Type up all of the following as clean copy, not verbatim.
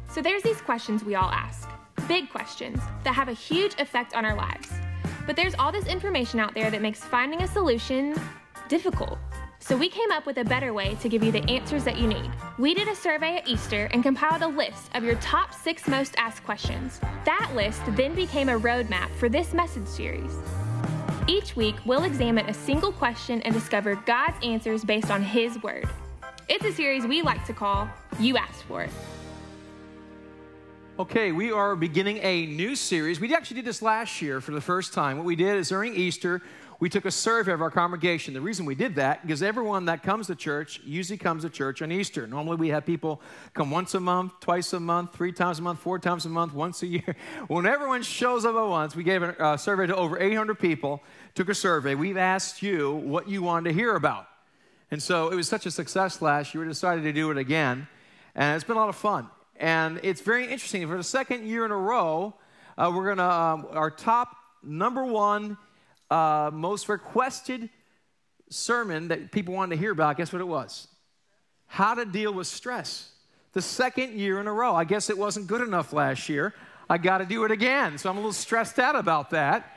So there's these questions we all ask, big questions that have a huge effect on our lives. But there's all this information out there that makes finding a solution difficult. So we came up with a better way to give you the answers that you need. We did a survey at Easter and compiled a list of your top 6 most asked questions. That list then became a roadmap for this message series. Each week, we'll examine a single question and discover God's answers based on His Word. It's a series we like to call You Asked For It. Okay, we are beginning a new series. We actually did this last year for the first time. What we did is during Easter, we took a survey of our congregation. The reason we did that, because everyone that comes to church usually comes to church on Easter. Normally we have people come once a month, twice a month, 3 times a month, 4 times a month, once a year. When everyone shows up at once, we gave a survey to over 800 people, took a survey. We've asked you what you wanted to hear about. And so it was such a success last year, we decided to do it again. And it's been a lot of fun. And it's very interesting. For the second year in a row, we're going to, our top number 1 most requested sermon that people wanted to hear about, guess what it was? How to deal with stress. The second year in a row. I guess it wasn't good enough last year. I got to do it again. So I'm a little stressed out about that.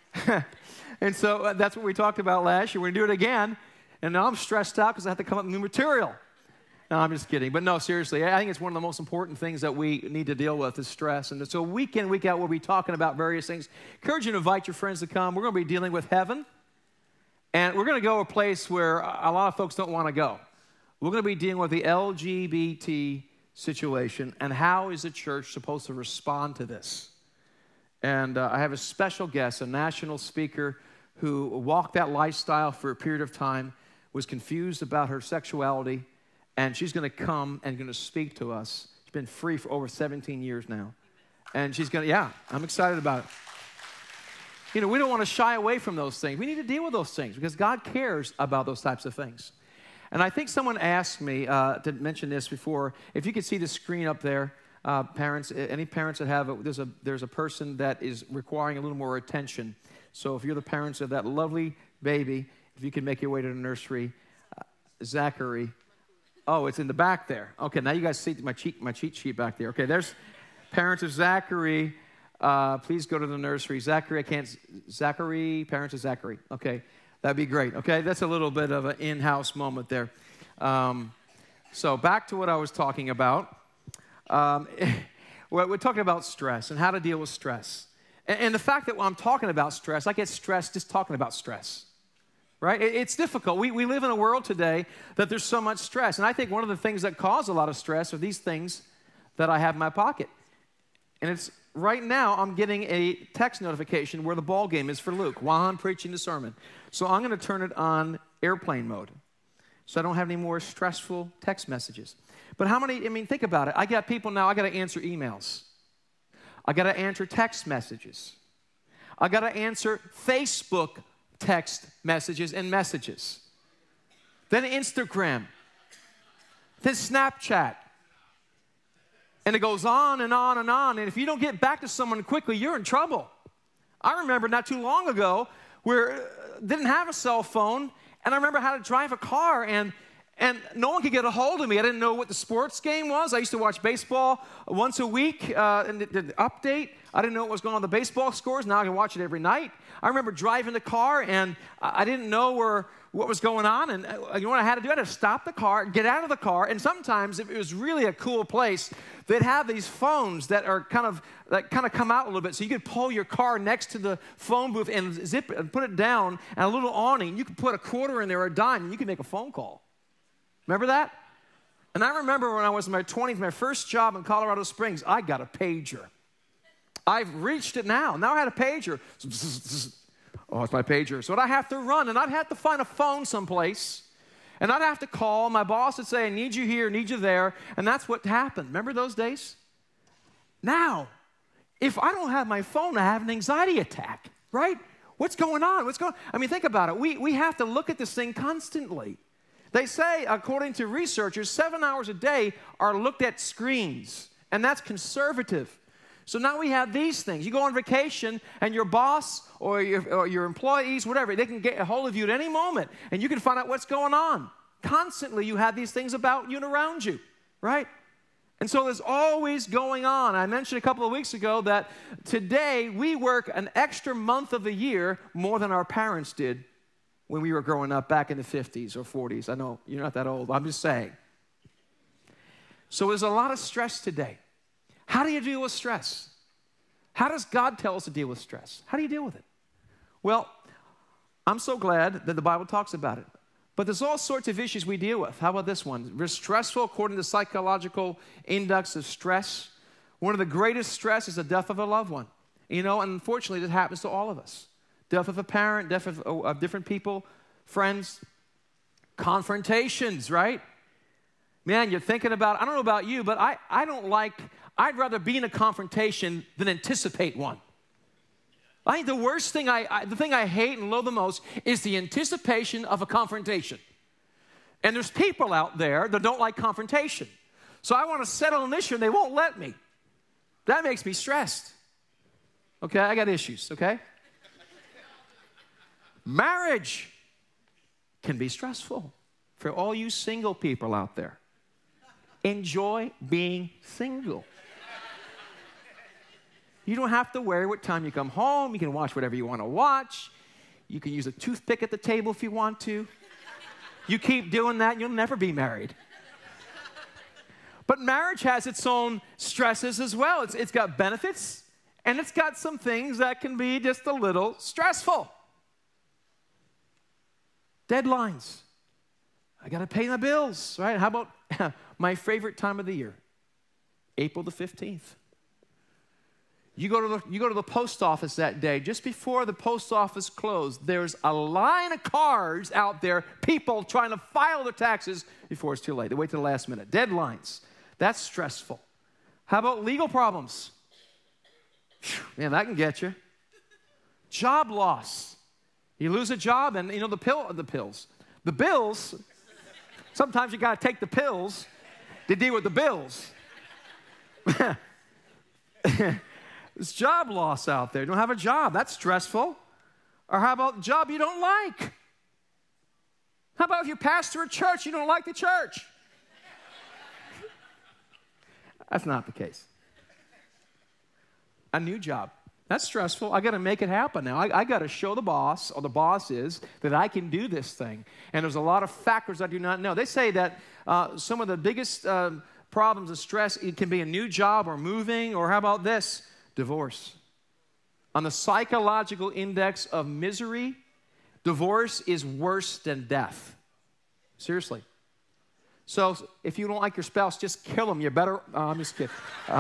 And so that's what we talked about last year. We're going to do it again. And now I'm stressed out because I have to come up with new material. No, I'm just kidding. But no, seriously, I think it's one of the most important things that we need to deal with is stress. And so week in, week out, we'll be talking about various things. Encourage you to invite your friends to come. We're going to be dealing with heaven. And we're going to go a place where a lot of folks don't want to go. We're going to be dealing with the LGBT situation and how is the church supposed to respond to this. And I have a special guest, a national speaker who walked that lifestyle for a period of time, was confused about her sexuality, and she's going to come and going to speak to us. She's been free for over 17 years now. And she's going to, yeah, I'm excited about it. You know, we don't want to shy away from those things. We need to deal with those things because God cares about those types of things. And I think someone asked me to mention this before. If you could see the screen up there, parents, any parents that have, there's a person that is requiring a little more attention. So if you're the parents of that lovely baby, if you can make your way to the nursery, Zachary. Oh, it's in the back there. Okay, now you guys see my cheat sheet back there. Okay, there's parents of Zachary. Please go to the nursery. Zachary, parents of Zachary. Okay, that'd be great. Okay, that's a little bit of an in-house moment there. So back to what I was talking about. We're talking about stress and how to deal with stress. And the fact that when I'm talking about stress, I get stressed just talking about stress. Right? It's difficult. We live in a world today that there's so much stress. And I think one of the things that cause a lot of stress are these things that I have in my pocket. And it's right now I'm getting a text notification where the ball game is for Luke while I'm preaching the sermon. So I'm going to turn it on airplane mode so I don't have any more stressful text messages. But how many, think about it. I got people now, I got to answer emails. I got to answer text messages. I got to answer Facebook text messages and messages. Then Instagram. Then Snapchat. And it goes on and on and on. And if you don't get back to someone quickly, you're in trouble. I remember not too long ago where I didn't have a cell phone, and I remember how to drive a car, and no one could get a hold of me. I didn't know what the sports game was. I used to watch baseball once a week, and the update. I didn't know what was going on with the baseball scores. Now I can watch it every night. I remember driving the car, and I didn't know what was going on. And you know what I had to do? I had to stop the car, get out of the car, and sometimes if it was really a cool place, they'd have these phones that kind of come out a little bit. So you could pull your car next to the phone booth and zip it and put it down, and a little awning. You could put a quarter in there or a dime, and you could make a phone call. Remember that? And I remember when I was in my 20s, my first job in Colorado Springs, I got a pager. I've reached it now. Now I had a pager. Oh, it's my pager. So I'd have to run, and I'd have to find a phone someplace, and I'd have to call. My boss would say, I need you here, need you there, and that's what happened. Remember those days? Now, if I don't have my phone, I have an anxiety attack, right? What's going on? Think about it. We have to look at this thing constantly. They say, according to researchers, 7 hours a day are looked at screens, and that's conservative. So now we have these things. You go on vacation, and your boss or your employees, whatever, they can get a hold of you at any moment, and you can find out what's going on. Constantly, you have these things about you and around you, right? And so there's always going on. I mentioned a couple of weeks ago that today we work an extra month of the year more than our parents did when we were growing up back in the 50s or 40s. I know you're not that old. I'm just saying. So there's a lot of stress today. How do you deal with stress? How does God tell us to deal with stress? How do you deal with it? Well, I'm so glad that the Bible talks about it. But there's all sorts of issues we deal with. How about this one? We're stressful according to the psychological index of stress. One of the greatest stress is the death of a loved one. You know, and unfortunately, this happens to all of us. Death of a parent, death of different people, friends, confrontations, right? Man, you're thinking about, I don't know about you, but I'd rather be in a confrontation than anticipate one. I think the worst thing, the thing I hate and loathe the most is the anticipation of a confrontation. And there's people out there that don't like confrontation. So I want to settle an issue and they won't let me. That makes me stressed. Okay, I got issues, okay? Marriage can be stressful for all you single people out there. Enjoy being single. You don't have to worry what time you come home. You can watch whatever you want to watch. You can use a toothpick at the table if you want to. You keep doing that, you'll never be married. But marriage has its own stresses as well. It's got benefits, and it's got some things that can be just a little stressful. Deadlines. I got to pay my bills, right? How about my favorite time of the year? April the 15th. You go to the post office that day. Just before the post office closed, there's a line of cars out there, people trying to file their taxes before it's too late. They wait till the last minute. Deadlines. That's stressful. How about legal problems? Man, that can get you. Job loss. You lose a job and, you know, the bills, sometimes you got to take the pills to deal with the bills. There's job loss out there. You don't have a job. That's stressful. Or how about a job you don't like? How about if you pastor a church, you don't like the church? That's not the case. A new job. That's stressful. I got to make it happen now. I got to show the boss, or the boss is, that I can do this thing. And there's a lot of factors I do not know. They say that some of the biggest problems of stress, it can be a new job or moving, or how about this? Divorce. On the psychological index of misery, divorce is worse than death. Seriously. So if you don't like your spouse, just kill them. You're better. I'm just kidding.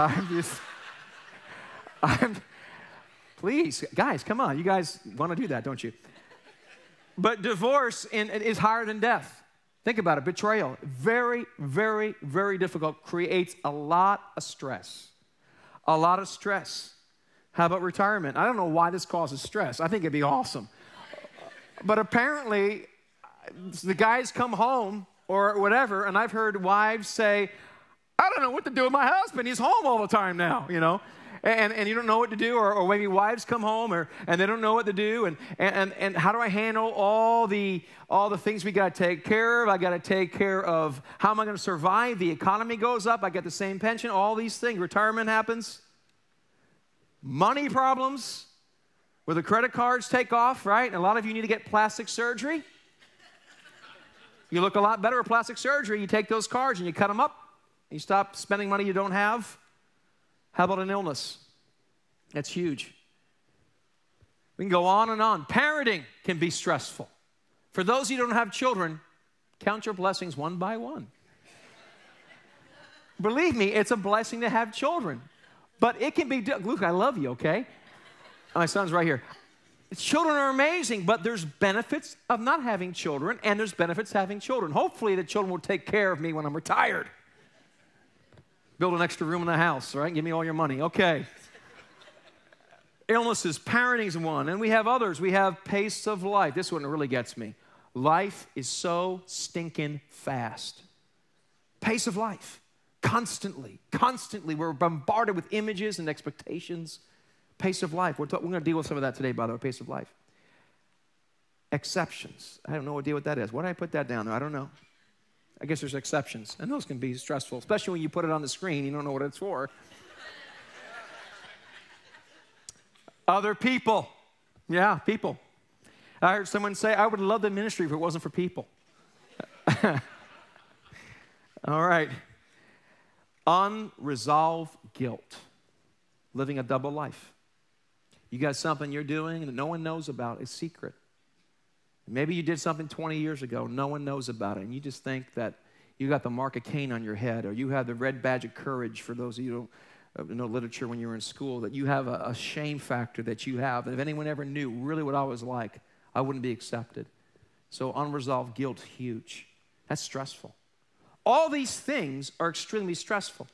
Please, guys, come on. You guys want to do that, don't you? But divorce is higher than death. Think about it. Betrayal. Very, very, very difficult. Creates a lot of stress. A lot of stress. How about retirement? I don't know why this causes stress. I think it'd be awesome. But apparently, the guys come home or whatever, and I've heard wives say, I don't know what to do with my husband. He's home all the time now, you know. And you don't know what to do, or maybe wives come home and they don't know what to do, and how do I handle all the things we got to take care of? I got to take care of how am I going to survive? The economy goes up. I get the same pension. All these things. Retirement happens. Money problems, where the credit cards take off, right? And a lot of you need to get plastic surgery. You look a lot better with plastic surgery. You take those cards and you cut them up. And you stop spending money you don't have. How about an illness? That's huge. We can go on and on. Parenting can be stressful. For those of you who don't have children, count your blessings one by one. Believe me, it's a blessing to have children. But it can be, Luke, I love you, okay? My son's right here. Children are amazing, but there's benefits of not having children, and there's benefits having children. Hopefully the children will take care of me when I'm retired. Build an extra room in the house, right? Give me all your money. Okay. Illnesses, parenting's one, and we have others. We have pace of life. This one really gets me. Life is so stinking fast. Pace of life. Constantly, we're bombarded with images and expectations. Pace of life. We're going to deal with some of that today, by the way, pace of life. Exceptions. I don't know what deal with that is. Why did I put that down there? I don't know. I guess there's exceptions, and those can be stressful, especially when you put it on the screen, you don't know what it's for. Other people. Yeah, people. I heard someone say, I would love the ministry if it wasn't for people. All right. Unresolved guilt. Living a double life. You got something you're doing that no one knows about. It's secret. Maybe you did something 20 years ago. No one knows about it. And you just think that you got the mark of Cain on your head, or you have the red badge of courage, for those of you who know literature when you were in school, that you have a shame factor that you have. And if anyone ever knew really what I was like, I wouldn't be accepted. So unresolved guilt, huge. That's stressful. All these things are extremely stressful.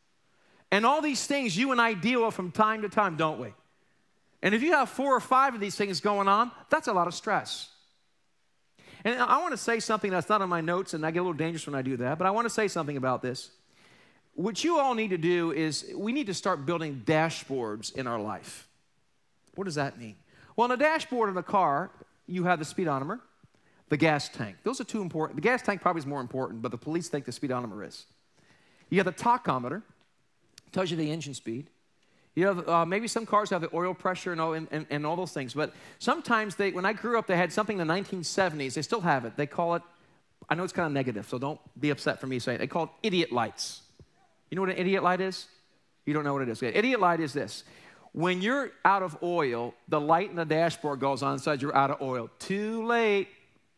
And all these things you and I deal with from time to time, don't we? And if you have 4 or 5 of these things going on, that's a lot of stress. And I want to say something that's not on my notes, and I get a little dangerous when I do that, but I want to say something about this. What you all need to do is we need to start building dashboards in our life. What does that mean? Well, on a dashboard of a car, you have the speedometer, the gas tank. Those are 2 important. The gas tank probably is more important, but the police think the speedometer is. You have the tachometer, tells you the engine speed. You have, maybe some cars have the oil pressure and all those things. But sometimes when I grew up, they had something in the 1970s. They still have it. They call it, I know it's kind of negative, so don't be upset for me saying it. They call it idiot lights. You know what an idiot light is? You don't know what it is. Okay. Idiot light is this. When you're out of oil, the light in the dashboard goes on and says you're out of oil. Too late.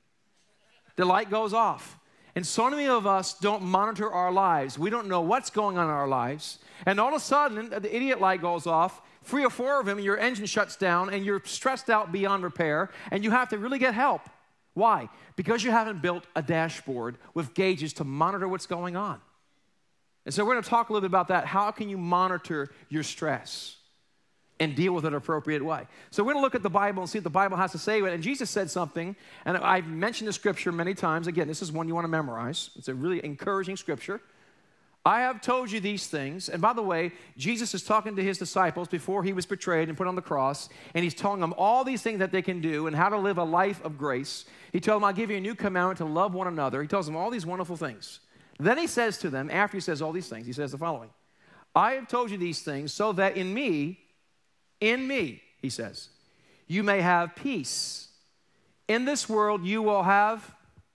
The light goes off. And so many of us don't monitor our lives. We don't know what's going on in our lives. And all of a sudden, the idiot light goes off, 3 or 4 of them, and your engine shuts down, and you're stressed out beyond repair, and you have to really get help. Why? Because you haven't built a dashboard with gauges to monitor what's going on. And so we're going to talk a little bit about that. How can you monitor your stress and deal with it an appropriate way? So we're going to look at the Bible and see what the Bible has to say about it. And Jesus said something, and I've mentioned the scripture many times. Again, this is one you want to memorize. It's a really encouraging scripture. I have told you these things. And by the way, Jesus is talking to his disciples before he was betrayed and put on the cross, and he's telling them all these things that they can do and how to live a life of grace. He told them, I'll give you a new commandment to love one another. He tells them all these wonderful things. Then he says to them, after he says all these things, he says the following. I have told you these things so that in me, he says, you may have peace. In this world, you will have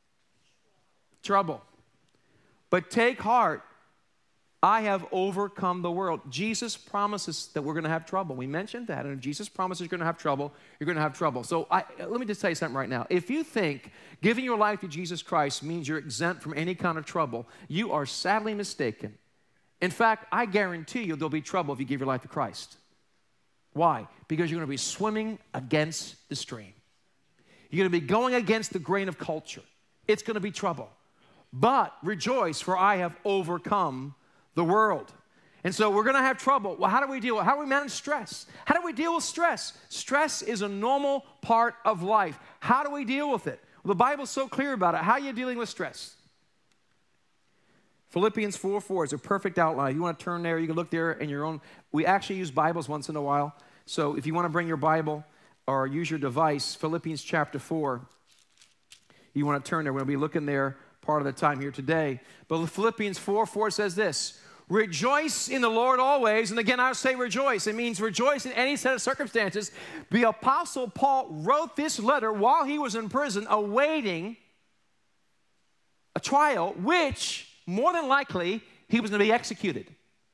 trouble. But take heart, I have overcome the world. Jesus promises that we're going to have trouble. We mentioned that, and if Jesus promises you're going to have trouble, you're going to have trouble. So let me just tell you something right now. If you think giving your life to Jesus Christ means you're exempt from any kind of trouble, you are sadly mistaken. In fact, I guarantee you there'll be trouble if you give your life to Christ. Why? Because you're going to be swimming against the stream. You're going to be going against the grain of culture. It's going to be trouble. But rejoice, for I have overcome the world. And so we're going to have trouble. Well, how do we deal with it? How do we manage stress? How do we deal with stress? Stress is a normal part of life. How do we deal with it? Well, the Bible's so clear about it. How are you dealing with stress? Philippians 4:4 is a perfect outline. You want to turn there, you can look there in your own. We actually use Bibles once in a while. So if you want to bring your Bible or use your device, Philippians chapter 4, you want to turn there. We're going to be looking there part of the time here today. But Philippians 4:4 says this, rejoice in the Lord always. And again, I say rejoice. It means rejoice in any set of circumstances. The Apostle Paul wrote this letter while he was in prison awaiting a trial, which more than likely he was going to be executed.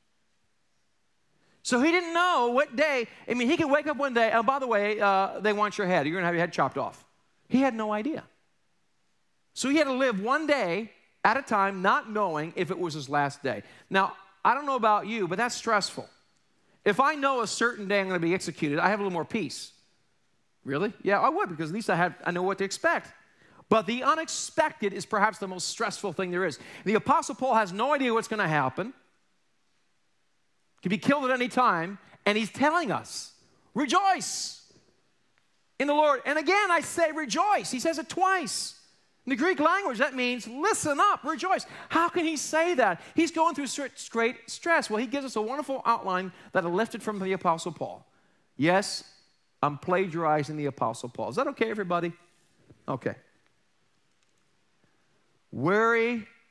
So he didn't know what day. I mean, he could wake up one day, and by the way, they want your head. You're going to have your head chopped off. He had no idea. So he had to live one day at a time not knowing if it was his last day. Now, I don't know about you, but that's stressful. If I know a certain day I'm going to be executed, I have a little more peace. Really? Yeah, I would, because at least I know what to expect. But the unexpected is perhaps the most stressful thing there is. The Apostle Paul has no idea what's going to happen. Could be killed at any time, and he's telling us, rejoice in the Lord. And again, I say rejoice. He says it twice. In the Greek language, that means listen up, rejoice. How can he say that? He's going through great stress. Well, he gives us a wonderful outline that I lifted from the Apostle Paul. Yes, I'm plagiarizing the Apostle Paul. Is that okay, everybody? Okay. Worry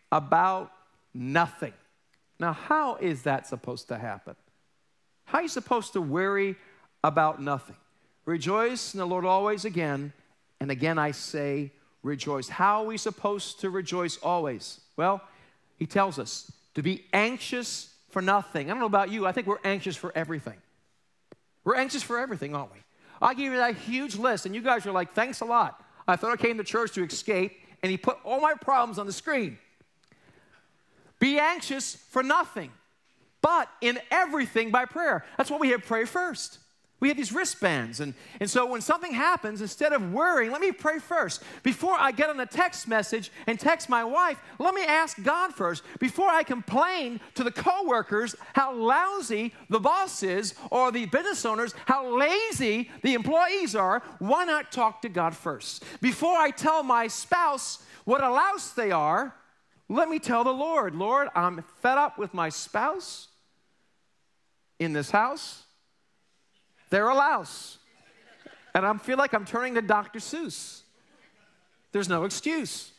about nothing. Now, how is that supposed to happen? How are you supposed to worry about nothing? Rejoice in the Lord always again, and again I say rejoice. How are we supposed to rejoice always? Well, he tells us to be anxious for nothing. I don't know about you, I think we're anxious for everything. We're anxious for everything, aren't we? I gave you that huge list, and you guys are like, thanks a lot. I thought I came to church to escape, and he put all my problems on the screen. Be anxious for nothing, but in everything by prayer. That's why we have pray first. We have these wristbands, and so when something happens, instead of worrying, let me pray first. Before I get on a text message and text my wife, let me ask God first. Before I complain to the coworkers how lousy the boss is, or the business owners how lazy the employees are, why not talk to God first? Before I tell my spouse what a louse they are, let me tell the Lord, Lord, I'm fed up with my spouse in this house. They're a louse. And I feel like I'm turning to Dr. Seuss. There's no excuse.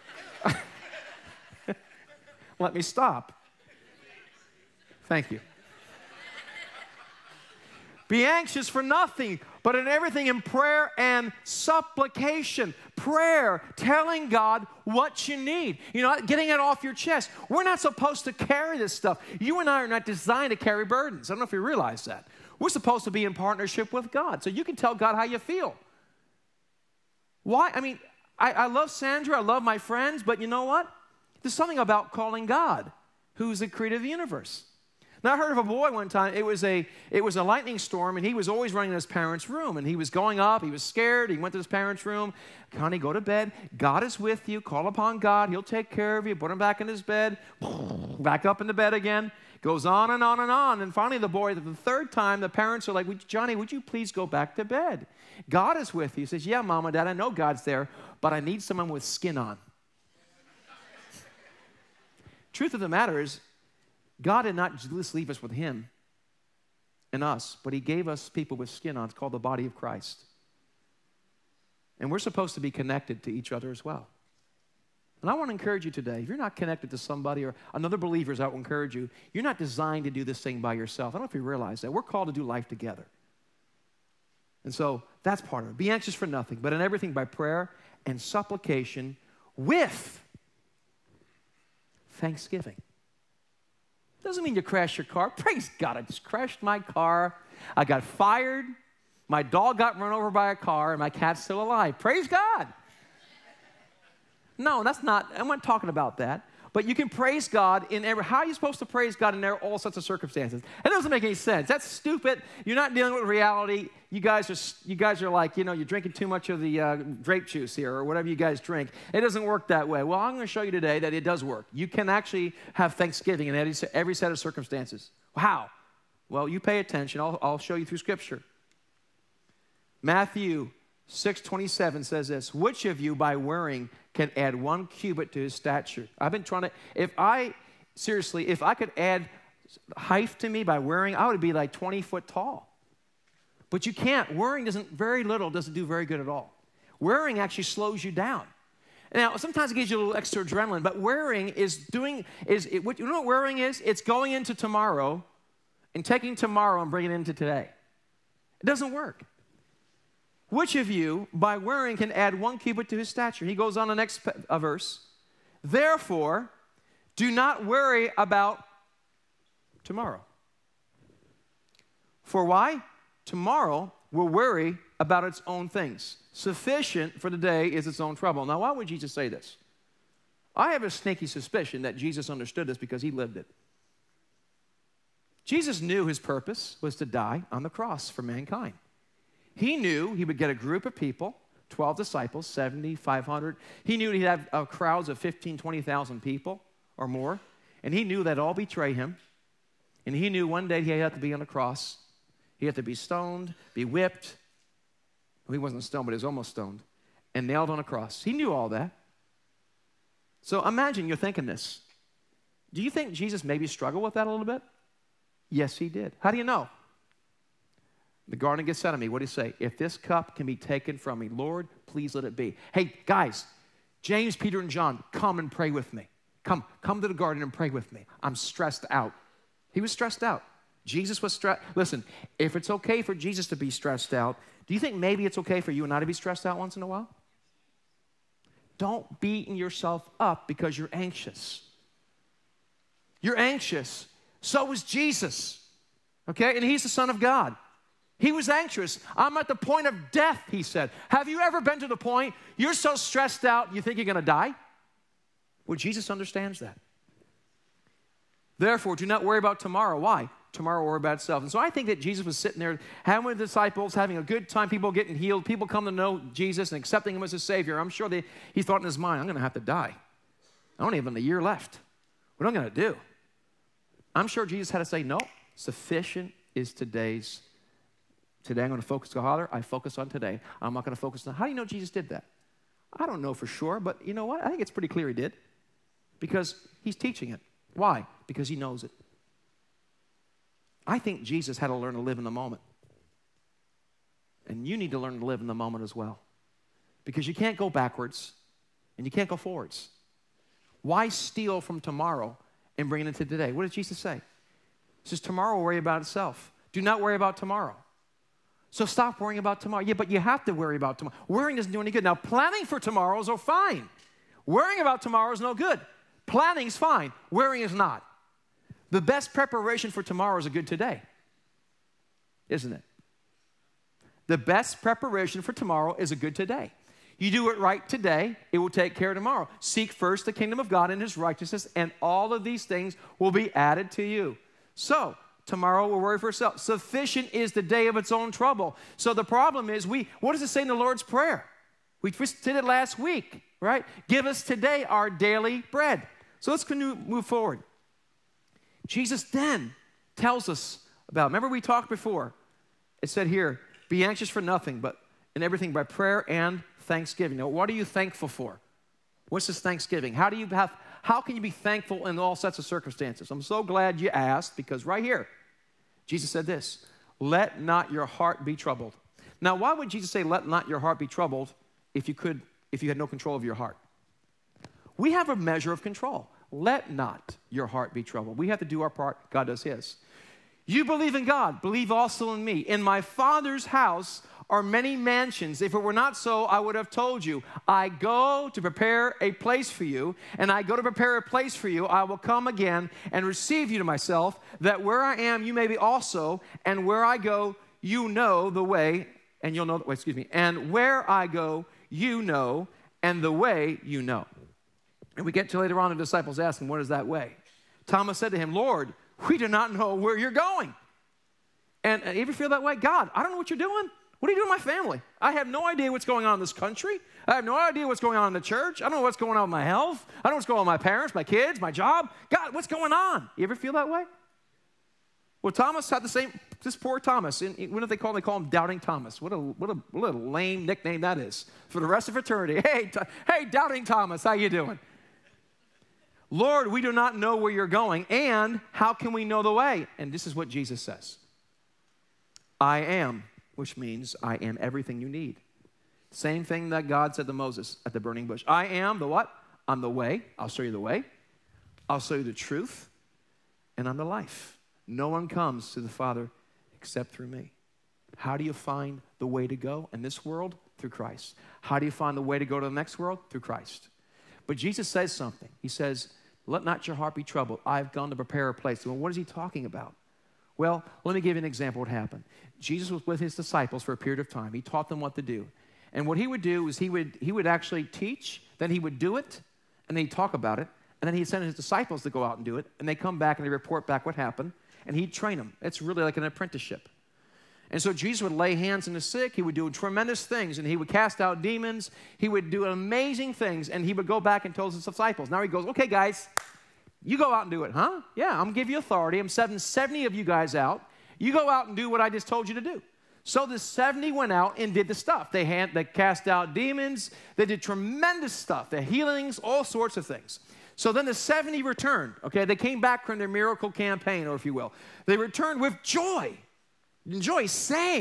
Let me stop. Thank you. Be anxious for nothing, but in everything in prayer and supplication. Prayer, telling God what you need. You know, getting it off your chest. We're not supposed to carry this stuff. You and I are not designed to carry burdens. I don't know if you realize that. We're supposed to be in partnership with God, so you can tell God how you feel. Why? I mean, I love Sandra, I love my friends, but you know what? There's something about calling God, who's the creator of the universe. Now, I heard of a boy one time, it was a lightning storm, and he was always running in his parents' room, and he was going up, he was scared, he went to his parents' room. Honey, go to bed. God is with you. Call upon God. He'll take care of you. Put him back in his bed. Back up into bed again. Goes on and on and on. And finally, the boy, the third time, the parents are like, Johnny, would you please go back to bed? God is with you. He says, yeah, Mom and Dad, I know God's there, but I need someone with skin on. Truth of the matter is, God did not just leave us with him and us, but he gave us people with skin on. It's called the body of Christ. And we're supposed to be connected to each other as well. And I want to encourage you today, if you're not connected to somebody or another believer, I will encourage you, you're not designed to do this thing by yourself. I don't know if you realize that. We're called to do life together. And so that's part of it. Be anxious for nothing, but in everything by prayer and supplication with thanksgiving. Doesn't mean you crash your car. Praise God, I just crashed my car. I got fired. My dog got run over by a car, and my cat's still alive. Praise God. No, that's not, I'm not talking about that. But you can praise God in every, how are you supposed to praise God in all sorts of circumstances? It doesn't make any sense. That's stupid. You're not dealing with reality. You guys are like, you know, you're drinking too much of the grape juice here or whatever you guys drink. It doesn't work that way. Well, I'm going to show you today that it does work. You can actually have thanksgiving in every set of circumstances. How? Well, you pay attention. I'll show you through Scripture. Matthew 6:27 says this, which of you by worrying can add 1 cubit to his stature? I've been trying to, if I could add height to me by worrying, I would be like 20 foot tall. But you can't. Worrying doesn't do very good at all. Worrying actually slows you down. Now, sometimes it gives you a little extra adrenaline, but worrying you know what worrying is? It's going into tomorrow and taking tomorrow and bringing it into today. It doesn't work. Which of you, by worrying, can add 1 cubit to his stature? He goes on the next verse. Therefore, do not worry about tomorrow. For why? Tomorrow will worry about its own things. Sufficient for the day is its own trouble. Now, why would Jesus say this? I have a sneaky suspicion that Jesus understood this because he lived it. Jesus knew his purpose was to die on the cross for mankind. He knew he would get a group of people, 12 disciples, 70, 500. He knew he'd have crowds of 15, 20,000 people or more. And he knew they'd all betray him. And he knew one day he'd have to be on the cross. He had to be stoned, be whipped. Well, he wasn't stoned, but he was almost stoned. And nailed on a cross. He knew all that. So imagine you're thinking this. Do you think Jesus maybe struggled with that a little bit? Yes, he did. How do you know? The Garden of Gethsemane, what did he say? If this cup can be taken from me, Lord, please let it be. Hey, guys, James, Peter, and John, come and pray with me. Come to the garden and pray with me. I'm stressed out. He was stressed out. Jesus was stressed. Listen, if it's okay for Jesus to be stressed out, do you think maybe it's okay for you and I to be stressed out once in a while? Don't beating yourself up because you're anxious. You're anxious. So was Jesus. Okay? And he's the Son of God. He was anxious. I'm at the point of death, he said. Have you ever been to the point you're so stressed out you think you're going to die? Well, Jesus understands that. Therefore, do not worry about tomorrow. Why? Tomorrow will worry about itself. And so I think that Jesus was sitting there having with the disciples, having a good time, people getting healed, people come to know Jesus and accepting him as a Savior. I'm sure he thought in his mind, I'm going to have to die. I don't even have a year left. What am I going to do? I'm sure Jesus had to say, no, sufficient is today I'm going to focus on Father. I focus on today. I'm not going to focus on. How do you know Jesus did that? I don't know for sure, but you know what? I think it's pretty clear he did because he's teaching it. Why? Because he knows it. I think Jesus had to learn to live in the moment. And you need to learn to live in the moment as well. Because you can't go backwards and you can't go forwards. Why steal from tomorrow and bring it into today? What did Jesus say? He says, tomorrow will worry about itself. Do not worry about tomorrow. So stop worrying about tomorrow. Yeah, but you have to worry about tomorrow. Worrying doesn't do any good. Now, planning for tomorrows are fine. Worrying about tomorrow is no good. Planning is fine. Worrying is not. The best preparation for tomorrow is a good today, isn't it? The best preparation for tomorrow is a good today. You do it right today, it will take care of tomorrow. Seek first the kingdom of God and his righteousness, and all of these things will be added to you. So, tomorrow will worry for itself. Sufficient is the day of its own trouble. So the problem is, what does it say in the Lord's Prayer? We just did it last week, right? Give us today our daily bread. So let's move forward. Jesus then tells us about, remember we talked before, it said here, be anxious for nothing, but in everything by prayer and thanksgiving. Now, what are you thankful for? What's this Thanksgiving? How can you be thankful in all sets of circumstances? I'm so glad you asked, because right here, Jesus said this, let not your heart be troubled. Now, why would Jesus say, let not your heart be troubled if you had no control of your heart? We have a measure of control. Let not your heart be troubled. We have to do our part. God does his. You believe in God. Believe also in me. In my Father's house are many mansions. If it were not so, I would have told you. I go to prepare a place for you, and I go to prepare a place for you. I will come again and receive you to myself, that where I am, you may be also, and where I go, you know the way, and you'll know the way, and where I go, you know, and the way you know. And we get to later on, the disciples ask him, what is that way? Thomas said to him, Lord, we do not know where you're going. And you ever feel that way? God, I don't know what you're doing. What are you doing with my family? I have no idea what's going on in this country. I have no idea what's going on in the church. I don't know what's going on with my health. I don't know what's going on with my parents, my kids, my job. God, what's going on? You ever feel that way? Well, Thomas had the same, this poor Thomas, and what do they call him? Doubting Thomas. What a lame nickname that is for the rest of eternity. Hey, Doubting Thomas, how you doing? Lord, we do not know where you're going, and how can we know the way? And this is what Jesus says. I am, which means I am everything you need. Same thing that God said to Moses at the burning bush. I am the what? I'm the way. I'll show you the way. I'll show you the truth, and I'm the life. No one comes to the Father except through me. How do you find the way to go in this world? Through Christ. How do you find the way to go to the next world? Through Christ. But Jesus says something. He says, let not your heart be troubled. I've gone to prepare a place. Well, what is he talking about? Well, let me give you an example of what happened. Jesus was with his disciples for a period of time. He taught them what to do. And what he would do is he would actually teach, then he would do it, and then he'd talk about it, and then he'd send his disciples to go out and do it, and they come back and they report back what happened, and he'd train them. It's really like an apprenticeship. And so Jesus would lay hands on the sick. He would do tremendous things, and he would cast out demons. He would do amazing things, and he would go back and tell his disciples. Now he goes, okay, guys, you go out and do it, huh? Yeah, I'm going to give you authority. I'm sending 70 of you guys out. You go out and do what I just told you to do. So the 70 went out and did the stuff. They cast out demons. They did tremendous stuff. The healings, all sorts of things. So then the 70 returned, okay? They came back from their miracle campaign, or if you will. They returned with joy. Joy, saying,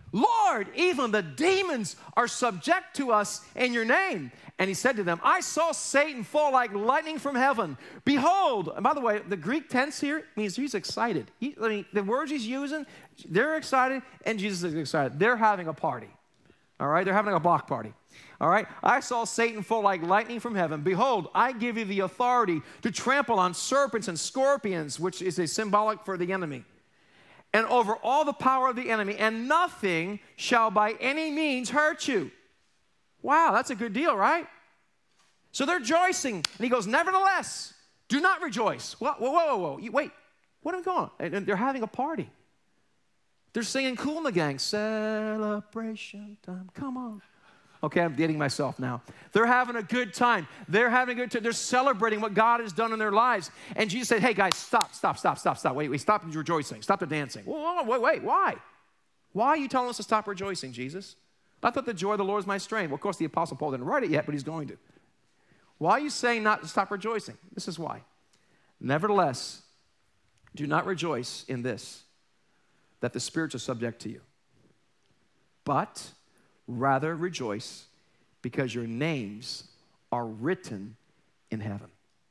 Lord, even the demons are subject to us in your name. And he said to them, I saw Satan fall like lightning from heaven. Behold, and by the way, the Greek tense here means he's excited. The words he's using, they're excited, and Jesus is excited. They're having a party. All right? They're having a block party. All right? I saw Satan fall like lightning from heaven. Behold, I give you the authority to trample on serpents and scorpions, which is a symbolic for the enemy, and over all the power of the enemy, and nothing shall by any means hurt you. Wow, that's a good deal, right? So they're rejoicing. And he goes, nevertheless, do not rejoice. Whoa. Wait, what are we going on? And they're having a party. They're singing Kool in the Gang. Celebration time, come on. Okay, I'm dating myself now. They're having a good time. They're having a good time. They're celebrating what God has done in their lives. And Jesus said, hey, guys, stop. Wait, stop rejoicing. Stop the dancing. Wait, why? Why are you telling us to stop rejoicing, Jesus? I thought the joy of the Lord is my strength. Well, of course, the Apostle Paul didn't write it yet, but he's going to. Why are you saying not to stop rejoicing? This is why. Nevertheless, do not rejoice in this, that the spirits are subject to you, but rather rejoice because your names are written in heaven.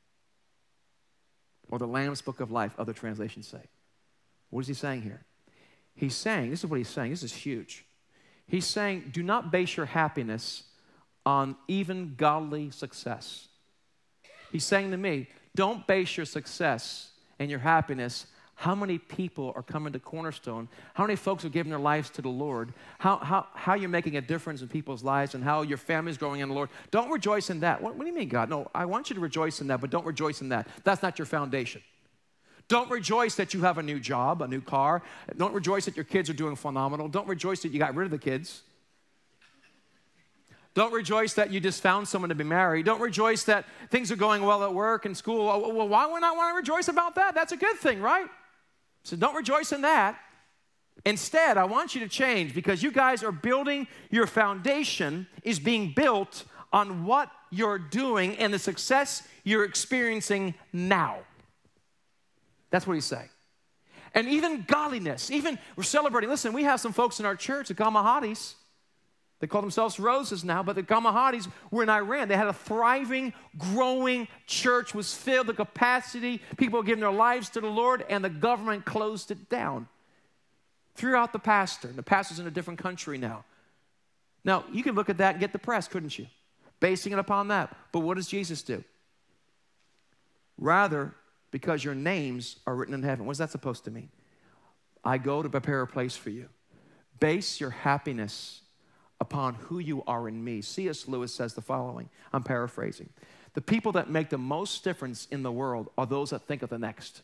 Or the Lamb's Book of Life, other translations say. What is he saying here? He's saying, this is what he's saying, this is huge. He's saying, do not base your happiness on even godly success. He's saying to me, don't base your success and your happiness how many people are coming to Cornerstone, how many folks are giving their lives to the Lord, how you're making a difference in people's lives, and how your family's growing in the Lord. Don't rejoice in that. What do you mean, God? No, I want you to rejoice in that, but don't rejoice in that. That's not your foundation. Don't rejoice that you have a new job, a new car. Don't rejoice that your kids are doing phenomenal. Don't rejoice that you got rid of the kids. Don't rejoice that you just found someone to be married. Don't rejoice that things are going well at work and school. Well, why would I want to rejoice about that? That's a good thing, right? So don't rejoice in that. Instead, I want you to change, because you guys are building, your foundation is being built on what you're doing and the success you're experiencing now. That's what he's saying. And even godliness, even we're celebrating. Listen, we have some folks in our church, the Gamahadis. They call themselves Roses now, but the Gamahadis were in Iran. They had a thriving, growing church, was filled to capacity. People were giving their lives to the Lord, and the government closed it down. Threw out the pastor, and the pastor's in a different country now. Now, you could look at that and get depressed, couldn't you? Basing it upon that. But what does Jesus do? Rather, because your names are written in heaven. What is that supposed to mean? I go to prepare a place for you. Base your happiness upon who you are in me. C.S. Lewis says the following. I'm paraphrasing. The people that make the most difference in the world are those that think of the next.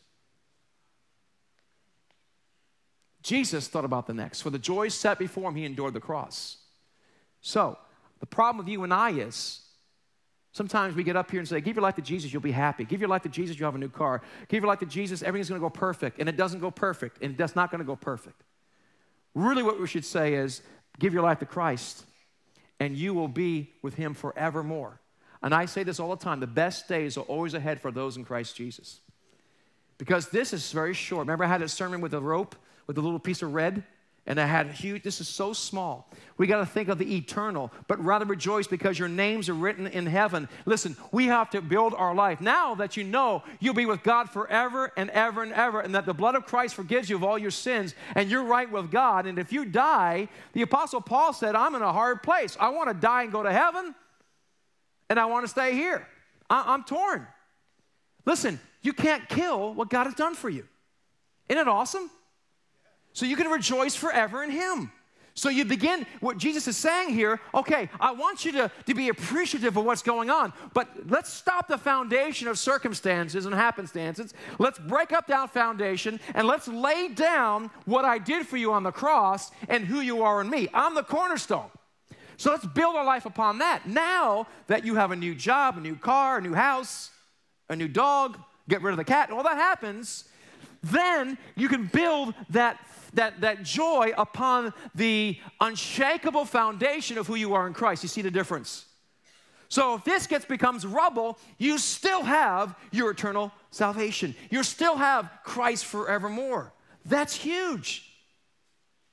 Jesus thought about the next. For the joy set before him, he endured the cross. So, the problem with you and I is, sometimes we get up here and say, give your life to Jesus, you'll be happy. Give your life to Jesus, you'll have a new car. Give your life to Jesus, everything's going to go perfect. And it doesn't go perfect, and it's not going to go perfect. Really what we should say is, give your life to Christ, and you will be with him forevermore. And I say this all the time, the best days are always ahead for those in Christ Jesus. Because this is very short. Remember I had a sermon with a rope, with a little piece of red? And I had huge, this is so small. We got to think of the eternal, but rather rejoice because your names are written in heaven. Listen, we have to build our life. Now that you know you'll be with God forever and ever and ever, and that the blood of Christ forgives you of all your sins, and you're right with God, and if you die, the Apostle Paul said, I'm in a hard place. I want to die and go to heaven, and I want to stay here. I'm torn. Listen, you can't kill what God has done for you. Isn't it awesome? So you can rejoice forever in him. So you begin, what Jesus is saying here, okay, I want you to be appreciative of what's going on, but let's stop the foundation of circumstances and happenstances. Let's break up that foundation, and let's lay down what I did for you on the cross and who you are in me. I'm the cornerstone. So let's build our life upon that. Now that you have a new job, a new car, a new house, a new dog, get rid of the cat, and all that happens, then you can build that joy upon the unshakable foundation of who you are in Christ. You see the difference? So if this becomes rubble, you still have your eternal salvation. You still have Christ forevermore. That's huge.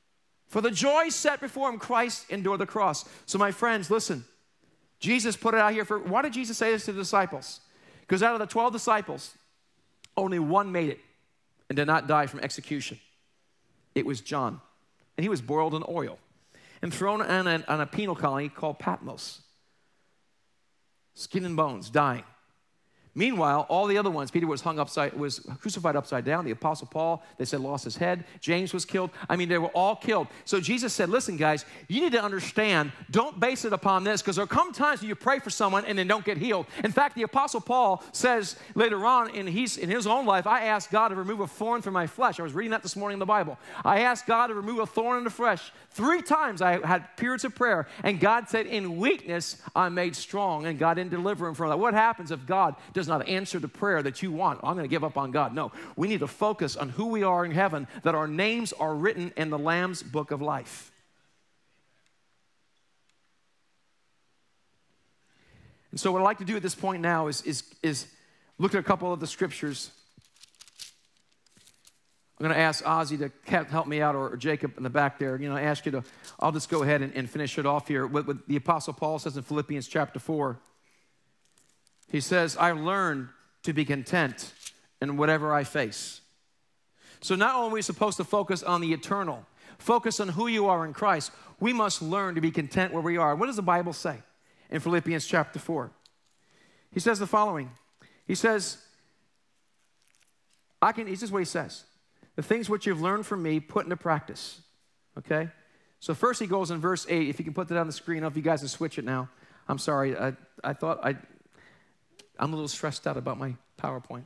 For the joy set before him, Christ endured the cross. So my friends, listen. Jesus put it out here for, why did Jesus say this to the disciples? Because out of the 12 disciples, only one made it and did not die from execution. It was John. And he was boiled in oil and thrown on a penal colony called Patmos. Skin and bones, dying. Meanwhile, all the other ones, Peter was crucified upside down. The Apostle Paul, they said, lost his head. James was killed. I mean, they were all killed. So Jesus said, listen, guys, you need to understand, don't base it upon this, because there come times when you pray for someone and they don't get healed. In fact, the Apostle Paul says later on in his own life, I asked God to remove a thorn from my flesh. I was reading that this morning in the Bible. I asked God to remove a thorn in the flesh. 3 times I had periods of prayer, and God said, in weakness I'm made strong, and God didn't deliver him from that. What happens if God does not answer the prayer that you want? I'm going to give up on God. No, we need to focus on who we are in heaven, that our names are written in the Lamb's book of life. And so what I'd like to do at this point now is look at a couple of the scriptures. I'm going to ask Ozzy to help me out, or Jacob in the back there. I ask you to, I'll just go ahead and finish it off here. What the Apostle Paul says in Philippians chapter 4. He says, I learned to be content in whatever I face. So not only are we supposed to focus on the eternal, focus on who you are in Christ, we must learn to be content where we are. What does the Bible say in Philippians chapter 4? He says the following. He says, this is what he says. The things which you've learned from me, put into practice. Okay? So first he goes in verse 8. If you can put that on the screen, I don't know if you guys can switch it now. I'm sorry. I'm a little stressed out about my PowerPoint.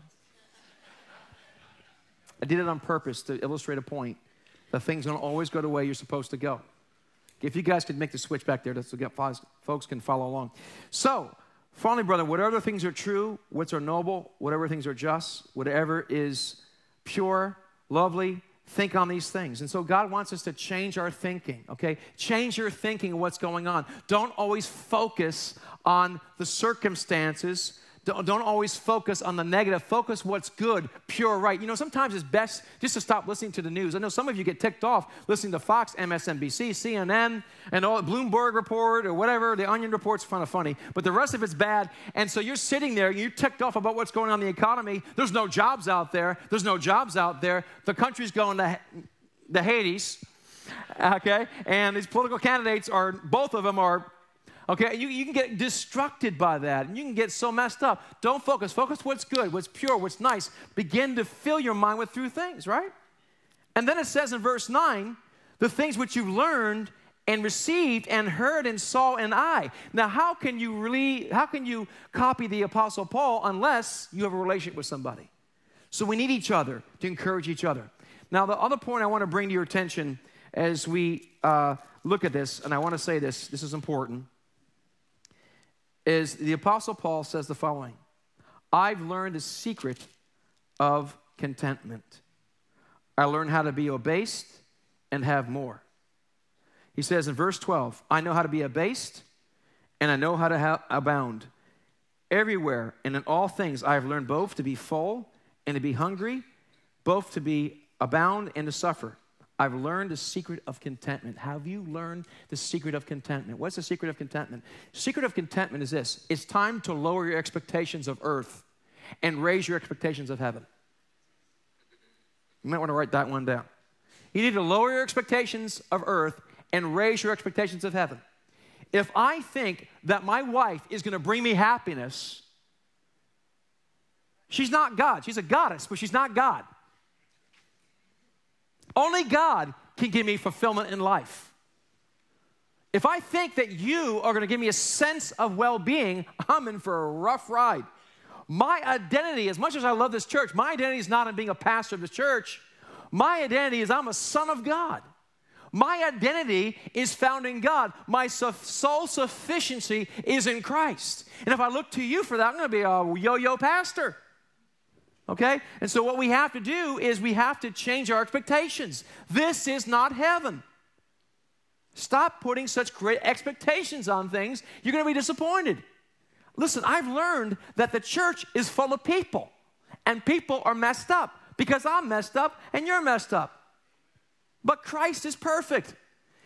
I did it on purpose to illustrate a point that things don't always go the way you're supposed to go. If you guys could make the switch back there, so folks can follow along. So, finally, brother, whatever things are true, what's are noble, whatever things are just, whatever is pure, lovely, think on these things. And so God wants us to change our thinking, okay? Change your thinking of what's going on. Don't always focus on the circumstances. Don't always focus on the negative. Focus what's good, pure, right. Sometimes it's best just to stop listening to the news. I know some of you get ticked off listening to Fox, MSNBC, CNN, and all Bloomberg Report or whatever. The Onion Report's kind of funny, but the rest of it's bad. And so you're sitting there, you're ticked off about what's going on in the economy. There's no jobs out there. There's no jobs out there. The country's going to Hades, okay? And these political candidates both of them are, okay, you can get distracted by that, and you can get so messed up. Don't focus. Focus what's good, what's pure, what's nice. Begin to fill your mind with true things, right? And then it says in verse 9, the things which you've learned and received and heard and saw in I. Now, how can you copy the Apostle Paul unless you have a relationship with somebody? So we need each other to encourage each other. Now, the other point I want to bring to your attention as we look at this, and I want to say this is important, is the Apostle Paul says the following. I've learned the secret of contentment. I learned how to be abased and have more. He says in verse 12, I know how to be abased and I know how to abound. Everywhere and in all things I have learned both to be full and to be hungry, both to be abound and to suffer. I've learned the secret of contentment. Have you learned the secret of contentment? What's the secret of contentment? Secret of contentment is this. It's time to lower your expectations of earth and raise your expectations of heaven. You might want to write that one down. You need to lower your expectations of earth and raise your expectations of heaven. If I think that my wife is going to bring me happiness, she's not God. She's a goddess, but she's not God. Only God can give me fulfillment in life. If I think that you are going to give me a sense of well-being, I'm in for a rough ride. My identity, as much as I love this church, my identity is not in being a pastor of the church. My identity is I'm a son of God. My identity is found in God. My sole sufficiency is in Christ. And if I look to you for that, I'm going to be a yo-yo pastor. Okay? And so what we have to do is we have to change our expectations. This is not heaven. Stop putting such great expectations on things. You're going to be disappointed. Listen, I've learned that the church is full of people, and people are messed up because I'm messed up and you're messed up. But Christ is perfect.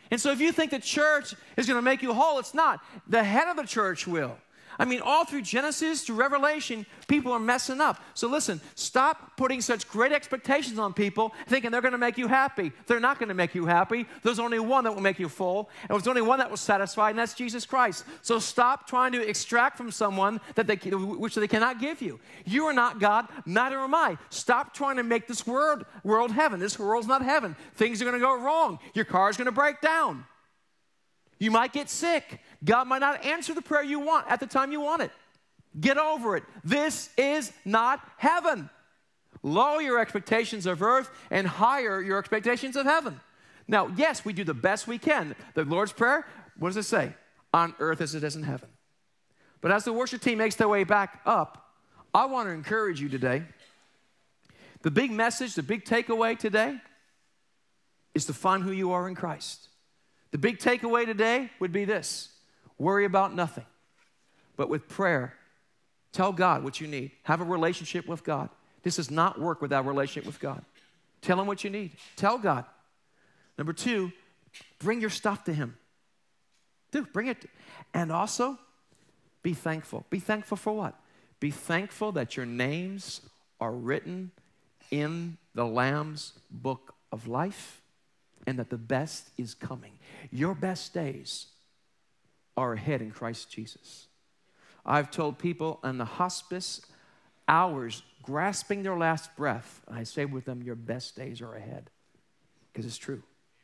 And so if you think the church is going to make you whole, it's not. The head of the church will. I mean, all through Genesis to Revelation, people are messing up. So listen, stop putting such great expectations on people thinking they're going to make you happy. They're not going to make you happy. There's only one that will make you full, and there's only one that will satisfy, and that's Jesus Christ. So stop trying to extract from someone which they cannot give you. You are not God, neither am I. Stop trying to make this world heaven. This world's not heaven. Things are going to go wrong. Your car's going to break down. You might get sick. God might not answer the prayer you want at the time you want it. Get over it. This is not heaven. Lower your expectations of earth and higher your expectations of heaven. Now, yes, we do the best we can. The Lord's Prayer, what does it say? On earth as it is in heaven. But as the worship team makes their way back up, I want to encourage you today. The big message, the big takeaway today is to find who you are in Christ. The big takeaway today would be this: worry about nothing, but with prayer, tell God what you need. Have a relationship with God. This does not work without a relationship with God. Tell Him what you need. Tell God. Number 2, bring your stuff to Him. Bring it. And also, be thankful. Be thankful for what? Be thankful that your names are written in the Lamb's book of life, and that the best is coming. Your best days are ahead in Christ Jesus. I've told people in the hospice hours grasping their last breath, I say with them, your best days are ahead, because it's true.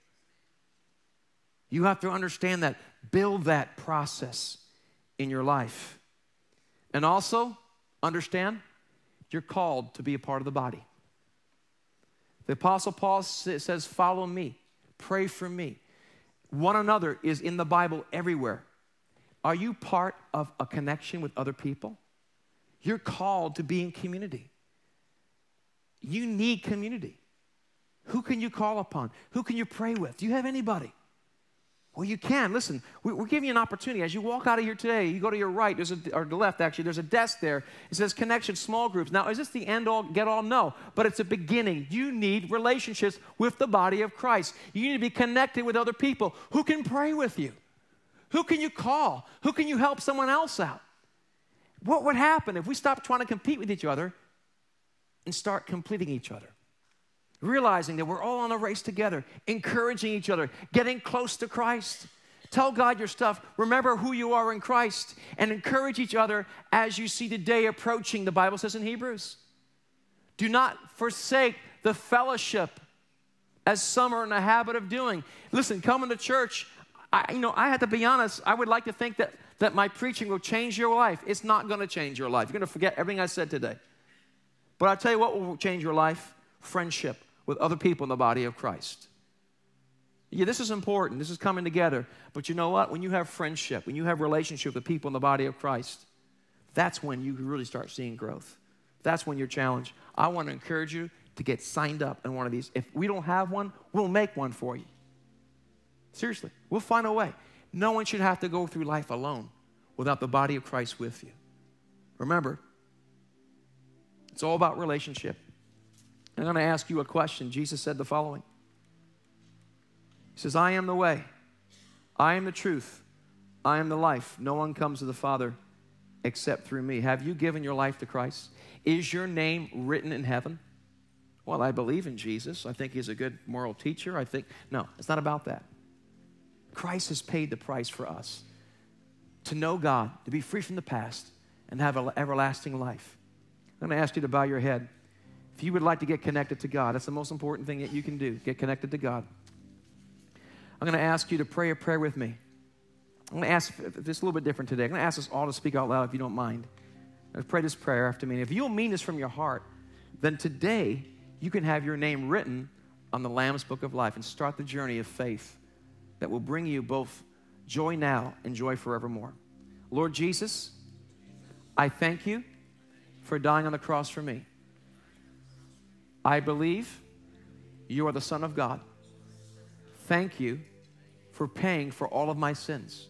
You have to understand that. Build that process in your life. And also, understand, you're called to be a part of the body. The Apostle Paul says, follow me. Pray for me. One another is in the Bible everywhere. Are you part of a connection with other people? You're called to be in community. You need community. Who can you call upon? Who can you pray with? Do you have anybody? Well, you can. Listen, we're giving you an opportunity. As you walk out of here today, you go to your right, or the left actually, there's a desk there. It says connection, small groups. Now, is this the end all, get all? No, but it's a beginning. You need relationships with the body of Christ. You need to be connected with other people who can pray with you. Who can you call? Who can you help someone else out? What would happen if we stopped trying to compete with each other and start completing each other? Realizing that we're all on a race together, encouraging each other, getting close to Christ. Tell God your stuff. Remember who you are in Christ, and encourage each other as you see the day approaching, the Bible says in Hebrews. Do not forsake the fellowship as some are in the habit of doing. Listen, coming to church, I have to be honest, I would like to think that my preaching will change your life. It's not going to change your life. You're going to forget everything I said today. But I'll tell you what will change your life: friendship with other people in the body of Christ. Yeah, this is important. This is coming together. But you know what? When you have friendship, when you have relationship with people in the body of Christ, that's when you really start seeing growth. That's when you're challenged. I want to encourage you to get signed up in one of these. If we don't have one, we'll make one for you. Seriously, we'll find a way. No one should have to go through life alone without the body of Christ with you. Remember, it's all about relationship. I'm going to ask you a question. Jesus said the following. He says, I am the way. I am the truth. I am the life. No one comes to the Father except through me. Have you given your life to Christ? Is your name written in heaven? Well, I believe in Jesus. I think He's a good moral teacher. No, it's not about that. Christ has paid the price for us to know God, to be free from the past, and have an everlasting life. I'm going to ask you to bow your head. If you would like to get connected to God, that's the most important thing that you can do, get connected to God. I'm going to ask you to pray a prayer with me. I'm going to ask, this is a little bit different today. I'm going to ask us all to speak out loud if you don't mind. Pray this prayer after me. If you'll mean this from your heart, then today you can have your name written on the Lamb's Book of Life and start the journey of faith that will bring you both joy now and joy forevermore. Lord Jesus, I thank you for dying on the cross for me. I believe you are the Son of God. Thank you for paying for all of my sins.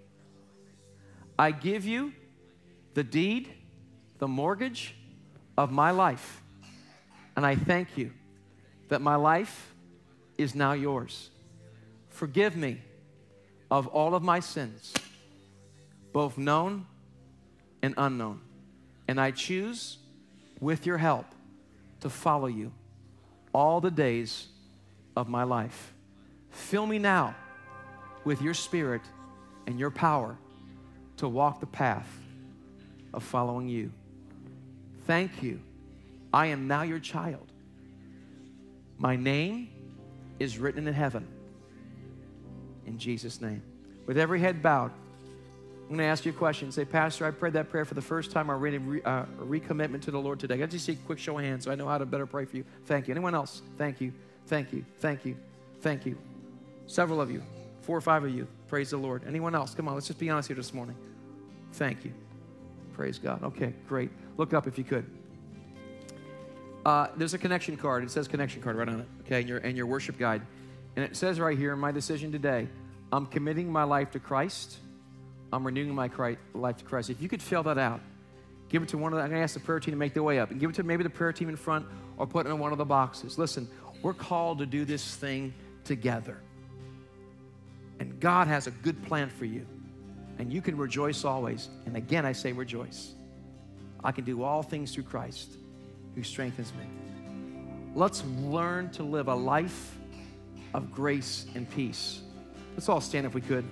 I give you the deed, the mortgage of my life. And I thank you that my life is now yours. Forgive me of all of my sins, both known and unknown. And I choose, with your help, to follow you all the days of my life. Fill me now with your Spirit and your power to walk the path of following you. Thank you. I am now your child. My name is written in heaven. In Jesus' name. With every head bowed, I'm going to ask you a question. Say, Pastor, I prayed that prayer for the first time. I read a recommitment to the Lord today. I got to see a quick show of hands so I know how to better pray for you. Thank you. Anyone else? Thank you. Thank you. Thank you. Thank you. Several of you. 4 or 5 of you. Praise the Lord. Anyone else? Come on, let's just be honest here this morning. Thank you. Praise God. Okay, great. Look up if you could. There's a connection card. It says connection card right on it, okay, and your worship guide. And it says right here, my decision today, I'm committing my life to Christ. I'm renewing my life to Christ. If you could fill that out, give it to one of the, I'm going to ask the prayer team to make their way up, and give it to maybe the prayer team in front or put it in one of the boxes. Listen, we're called to do this thing together. And God has a good plan for you. And you can rejoice always. And again, I say rejoice. I can do all things through Christ who strengthens me. Let's learn to live a life of grace and peace. Let's all stand if we could.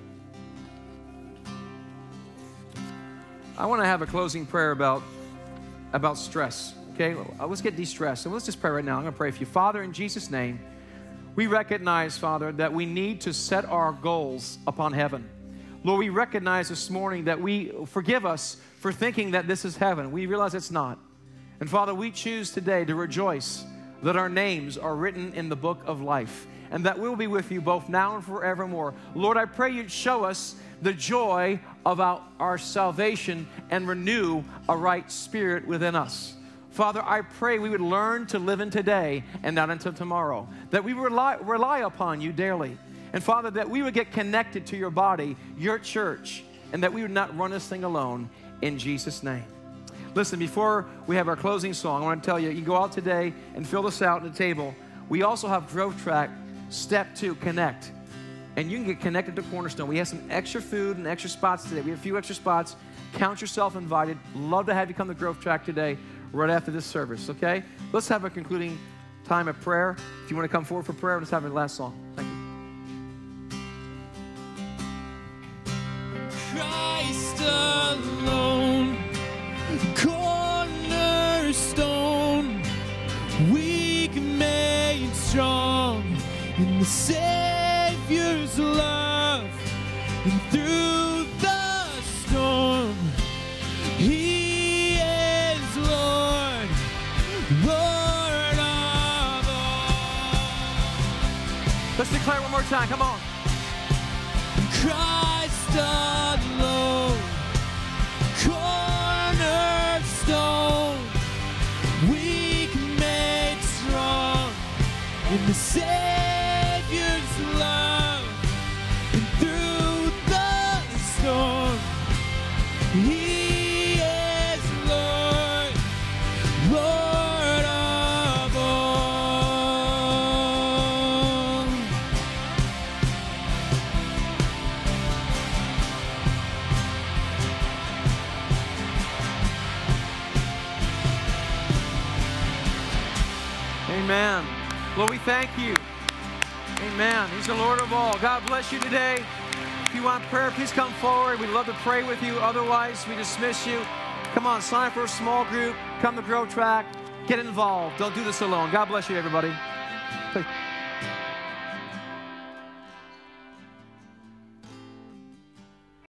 I want to have a closing prayer about stress, okay? Let's get de-stressed. So let's just pray right now. I'm going to pray for you. Father, in Jesus' name, we recognize, Father, that we need to set our goals upon heaven. Lord, we recognize this morning that forgive us for thinking that this is heaven. We realize it's not. And Father, we choose today to rejoice that our names are written in the book of life and that we'll be with you both now and forevermore. Lord, I pray you'd show us the joy of our salvation and renew a right spirit within us. Father, I pray we would learn to live in today and not until tomorrow, that we rely upon you daily. And Father, that we would get connected to your body, your church, and that we would not run this thing alone in Jesus' name. Listen, before we have our closing song, I want to tell you, you can go out today and fill this out at the table. We also have Growth Track, Step 2, Connect. And you can get connected to Cornerstone. We have some extra food and extra spots today. We have a few extra spots. Count yourself invited. Love to have you come to Growth Track today, right after this service, okay? Let's have a concluding time of prayer. If you want to come forward for prayer, let's have a last song. Thank you. Christ alone, cornerstone, weak made strong in the Savior's love, and through the storm, He is Lord, Lord of all. Let's declare one more time. Come on. Christ alone, cornerstone, weak made strong in the Savior's love, and through the storm, He is Lord, Lord of all. Amen. Lord, we thank you. Amen. He's the Lord of all. God bless you today. If you want prayer, please come forward. We'd love to pray with you. Otherwise, we dismiss you. Come on, sign up for a small group. Come to Growth Track. Get involved. Don't do this alone. God bless you, everybody.